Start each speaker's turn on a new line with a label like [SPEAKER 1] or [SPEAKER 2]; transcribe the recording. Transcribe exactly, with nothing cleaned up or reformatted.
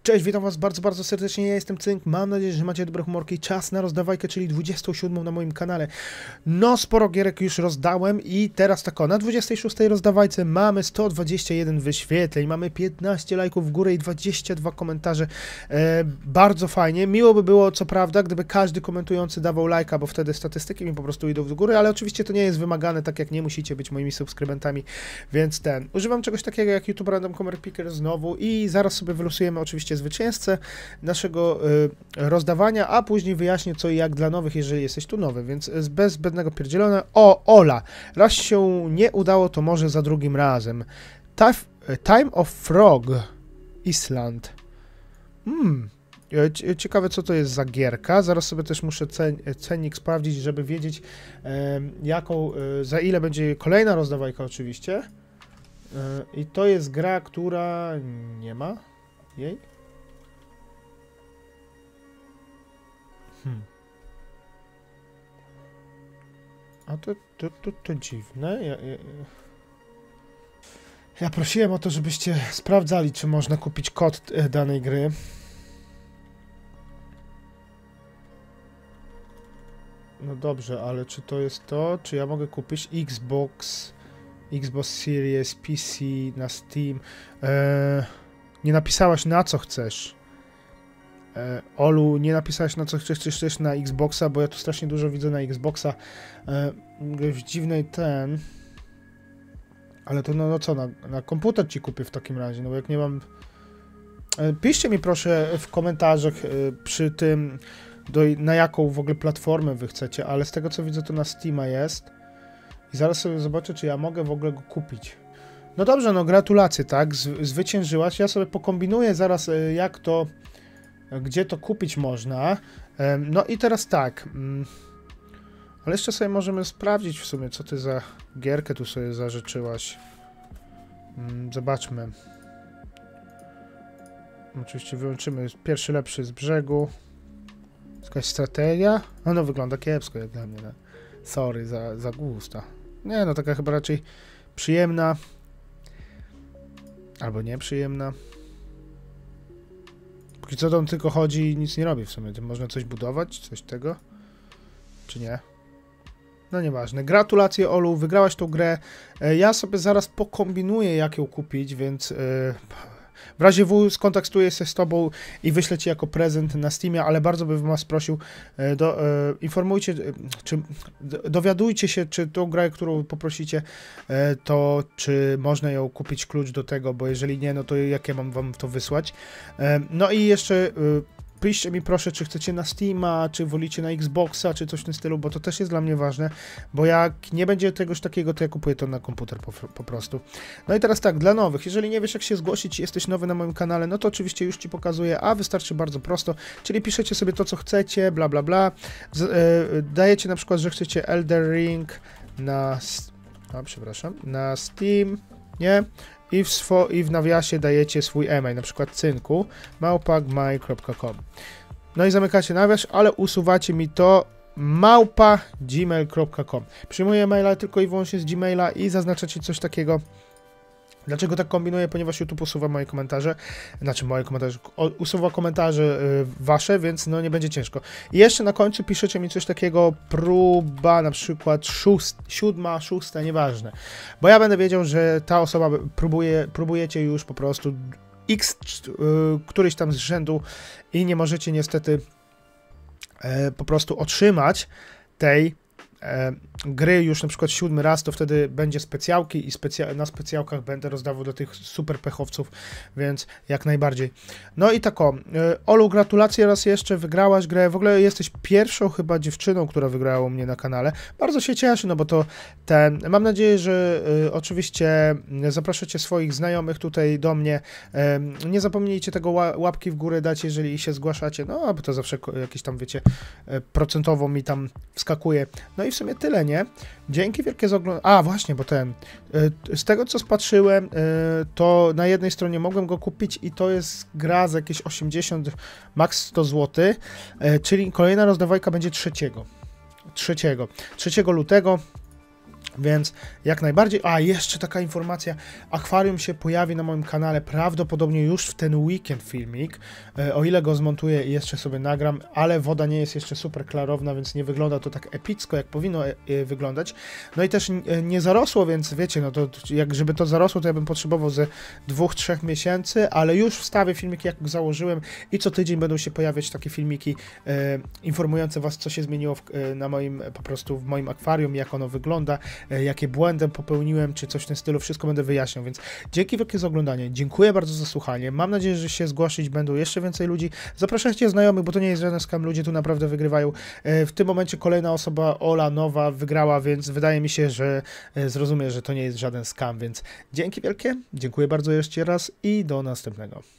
[SPEAKER 1] Cześć, witam was bardzo, bardzo serdecznie, ja jestem Cynk, mam nadzieję, że macie dobre humorki, czas na rozdawajkę, czyli dwudziestą siódmą na moim kanale. No, sporo gierek już rozdałem i teraz tak o, na dwudziestej szóstej rozdawajce mamy sto dwadzieścia jeden wyświetleń, mamy piętnaście lajków w górę i dwadzieścia dwa komentarze, e, bardzo fajnie, miło by było, co prawda, gdyby każdy komentujący dawał lajka, bo wtedy statystyki mi po prostu idą w górę, ale oczywiście to nie jest wymagane, tak jak nie musicie być moimi subskrybentami, więc ten, używam czegoś takiego jak YouTube Random Comer Picker znowu i zaraz sobie wylosujemy oczywiście zwycięzcę naszego y, rozdawania, a później wyjaśnię co i jak dla nowych, jeżeli jesteś tu nowy, więc bez zbędnego pierdzielona. O, Ola, raz się nie udało, to może za drugim razem. Taf, Time of Frog Island. Hmm, ciekawe co to jest za gierka, zaraz sobie też muszę cen, cennik sprawdzić, żeby wiedzieć e, jaką, e, za ile będzie kolejna rozdawajka oczywiście. E, I to jest gra, która nie ma jej. Hmm. A to, to, to, to dziwne. Ja, ja, ja prosiłem o to, żebyście sprawdzali, czy można kupić kod danej gry. No dobrze, ale czy to jest to? Czy ja mogę kupić Xbox, Xbox Series, P C na Steam? Eee, nie napisałaś na co chcesz. E, Olu, nie napisałeś na co chcesz, czy chcesz na Xboxa, bo ja tu strasznie dużo widzę na Xboxa. E, w dziwnej ten... Ale to no, no co, na, na komputer ci kupię w takim razie, no bo jak nie mam... E, piszcie mi proszę w komentarzach e, przy tym, do, na jaką w ogóle platformę wy chcecie, ale z tego co widzę to na Steama jest. I zaraz sobie zobaczę, czy ja mogę w ogóle go kupić. No dobrze, no gratulacje, tak, Z, zwyciężyłaś. Ja sobie pokombinuję zaraz e, jak to... Gdzie to kupić można. No i teraz tak. Ale jeszcze sobie możemy sprawdzić w sumie, co ty za gierkę tu sobie zażyczyłaś. Zobaczmy. Oczywiście wyłączymy pierwszy lepszy z brzegu. Jakaś strategia? No, no wygląda kiepsko jak dla mnie. No. Sorry za, za gusta. Nie no, taka chyba raczej przyjemna. Albo nieprzyjemna. Póki co to on tylko chodzi i nic nie robi w sumie. Można coś budować? Coś tego? Czy nie? No nieważne. Gratulacje Olu, wygrałaś tą grę. Ja sobie zaraz pokombinuję jak ją kupić, więc... Yy, w razie W skontaktuję się z tobą i wyślę ci jako prezent na Steamie, ale bardzo bym was prosił, do, e, informujcie, czy dowiadujcie się, czy tą grę, którą poprosicie, e, to czy można ją kupić klucz do tego, bo jeżeli nie, no to jak ja mam wam to wysłać. E, no i jeszcze e, piszcie mi proszę, czy chcecie na Steama, czy wolicie na Xboxa, czy coś w tym stylu, bo to też jest dla mnie ważne, bo jak nie będzie czegoś takiego, to ja kupuję to na komputer po, po prostu. No i teraz tak, dla nowych, jeżeli nie wiesz jak się zgłosić, jesteś nowy na moim kanale, no to oczywiście już ci pokazuję, a wystarczy bardzo prosto, czyli piszecie sobie to, co chcecie, bla bla bla, Z, e, dajecie na przykład, że chcecie Elden Ring na, a, przepraszam, na Steam, nie? I w, swo, I w nawiasie dajecie swój e-mail, na przykład cynku małpa gmail kropka com. No i zamykacie nawias, ale usuwacie mi to małpa gmail kropka com. Przyjmuję maila tylko i wyłącznie z Gmaila i zaznaczacie coś takiego. Dlaczego tak kombinuję? Ponieważ YouTube usuwa moje komentarze, znaczy moje komentarze, usuwa komentarze y, wasze, więc no nie będzie ciężko. I jeszcze na końcu piszecie mi coś takiego, próba na przykład szóst, siódma, szósta, nieważne. Bo ja będę wiedział, że ta osoba próbuje, próbujecie już po prostu x y, któryś tam z rzędu i nie możecie niestety y, po prostu otrzymać tej E, gry już na przykład siódmy raz, to wtedy będzie specjalki i specja na specjalkach będę rozdawał do tych super pechowców, więc jak najbardziej. No i tak o, e, Olu, gratulacje raz jeszcze, wygrałaś grę, w ogóle jesteś pierwszą chyba dziewczyną, która wygrała u mnie na kanale, bardzo się cieszę, no bo to ten, mam nadzieję, że e, oczywiście zapraszacie swoich znajomych tutaj do mnie, e, nie zapomnijcie tego łapki w górę dać, jeżeli się zgłaszacie, no bo to zawsze jakieś tam, wiecie, procentowo mi tam wskakuje, no i w sumie tyle, nie? Dzięki wielkie za oglądanie. A, właśnie, bo ten... Z tego, co spatrzyłem, to na jednej stronie mogłem go kupić i to jest gra za jakieś osiemdziesiąt, max sto złotych, czyli kolejna rozdawajka będzie trzeciego. trzeciego. trzeciego lutego. Więc jak najbardziej. A, jeszcze taka informacja. Akwarium się pojawi na moim kanale prawdopodobnie już w ten weekend filmik. E, o ile go zmontuję i jeszcze sobie nagram, ale woda nie jest jeszcze super klarowna, więc nie wygląda to tak epicko, jak powinno e, e, wyglądać. No i też e, nie zarosło, więc wiecie, no to jak żeby to zarosło, to ja bym potrzebował ze dwóch, trzech miesięcy, ale już wstawię filmiki, jak założyłem i co tydzień będą się pojawiać takie filmiki e, informujące was, co się zmieniło w, e, na moim, po prostu w moim akwarium, jak ono wygląda, jakie błędy popełniłem, czy coś w tym stylu, wszystko będę wyjaśniał, więc dzięki wielkie za oglądanie, dziękuję bardzo za słuchanie, mam nadzieję, że się zgłosić będą jeszcze więcej ludzi, zapraszajcie znajomych, bo to nie jest żaden skam, ludzie tu naprawdę wygrywają. W tym momencie kolejna osoba, Ola Nowa, wygrała, więc wydaje mi się, że zrozumie, że to nie jest żaden skam, więc dzięki wielkie, dziękuję bardzo jeszcze raz i do następnego.